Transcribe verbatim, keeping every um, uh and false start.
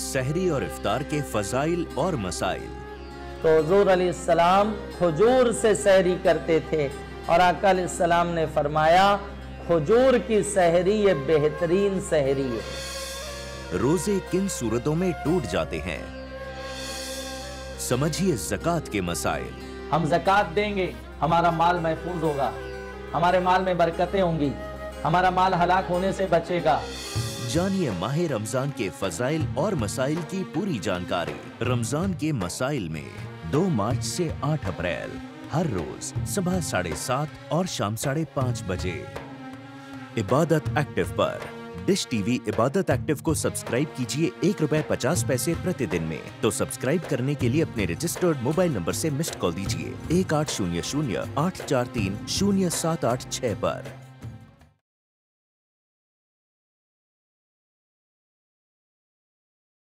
सहरी और इफ्तार के फजाइल और मसाइल। तो हुजूर अलैहिस्सलाम खजूर से सहरी करते थे और आका अलैहिस्सलाम ने फरमाया खजूर की सहरी ये बेहतरीन सहरी है। रोजे किन सूरतों में टूट जाते हैं, समझिए ज़कात के मसाइल। हम ज़कात देंगे, हमारा माल महफूज होगा, हमारे माल में बरकतें होंगी, हमारा माल हलाक होने से बचेगा। जानिए माह रमजान के फजाइल और मसाइल की पूरी जानकारी। रमजान के मसाइल में दो मार्च से आठ अप्रैल हर रोज सुबह साढ़े सात और शाम साढ़े पाँच बजे इबादत एक्टिव पर। डिश टीवी इबादत एक्टिव को सब्सक्राइब कीजिए एक रुपए पचास पैसे प्रतिदिन में। तो सब्सक्राइब करने के लिए अपने रजिस्टर्ड मोबाइल नंबर से मिस्ड कॉल दीजिए एक आठ शून्य शून्य आठ चार तीन शून्य सात आठ छह पर।